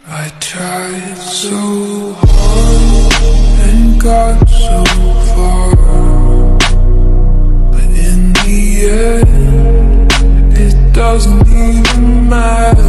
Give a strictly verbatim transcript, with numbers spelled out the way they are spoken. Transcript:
I tried so hard and got so far, but in the end, it doesn't even matter.